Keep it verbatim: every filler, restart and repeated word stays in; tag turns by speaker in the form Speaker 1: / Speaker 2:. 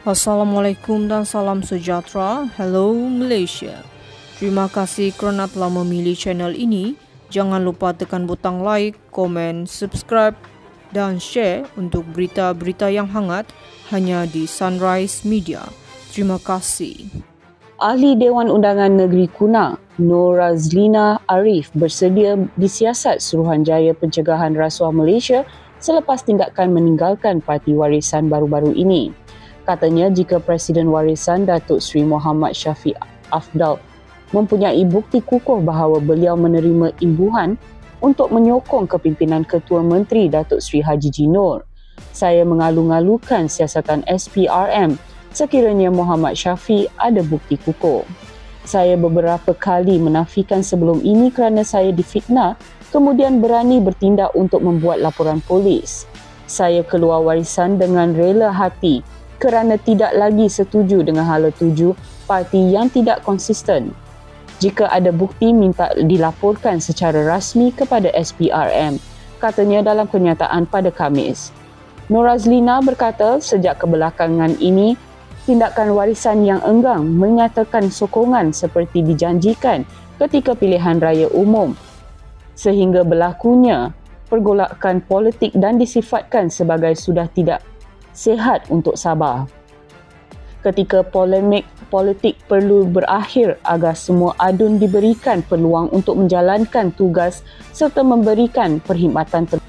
Speaker 1: Assalamualaikum dan salam sejahtera. Hello Malaysia. Terima kasih kerana telah memilih channel ini. Jangan lupa tekan butang like, komen, subscribe dan share untuk berita-berita yang hangat hanya di Sunrise Media. Terima kasih.
Speaker 2: Ahli Dewan Undangan Negeri Kuna, Nur Razlina Arif bersedia disiasat Suruhanjaya Pencegahan Rasuah Malaysia selepas tindakan meninggalkan Parti Warisan baru-baru ini. Katanya jika Presiden Warisan Datuk Seri Muhammad Shafie Apdal mempunyai bukti kukuh bahawa beliau menerima imbuhan untuk menyokong kepimpinan Ketua Menteri Datuk Seri Haji G. Nur, saya mengalu-ngalukan siasatan S P R M sekiranya Muhammad Shafie ada bukti kukuh. Saya beberapa kali menafikan sebelum ini kerana saya difitnah, kemudian berani bertindak untuk membuat laporan polis. Saya keluar warisan dengan rela hati kerana tidak lagi setuju dengan hala tuju parti yang tidak konsisten. Jika ada bukti, minta dilaporkan secara rasmi kepada S P R M, katanya dalam kenyataan pada Khamis. Nur Razlina berkata sejak kebelakangan ini, tindakan warisan yang enggan menyatakan sokongan seperti dijanjikan ketika pilihan raya umum, sehingga berlakunya pergolakan politik dan disifatkan sebagai sudah tidak sihat untuk Sabah. Ketika polemik politik perlu berakhir agar semua adun diberikan peluang untuk menjalankan tugas serta memberikan perkhidmatan terbaik.